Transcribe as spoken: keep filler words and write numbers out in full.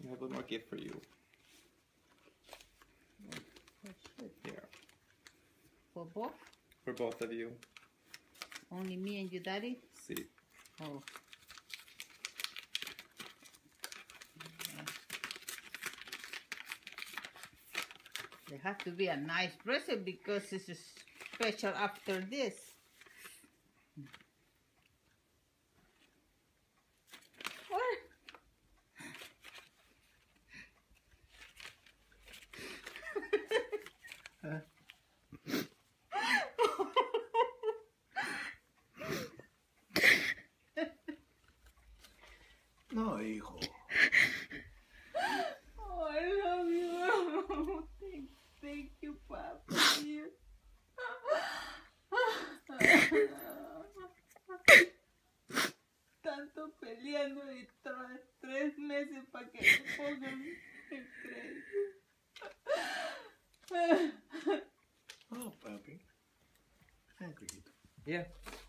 We have one more gift for you. Here. For both? For both of you. Only me and you, Daddy? See. Oh. It has to be a nice present because it's special after this. No, hijo. Oh, I love you. Thank, thank you, Papa. You. Tanto peleando y tra- tres meses para que le pongan el crédito. Oh, papi. Thank you. Yeah.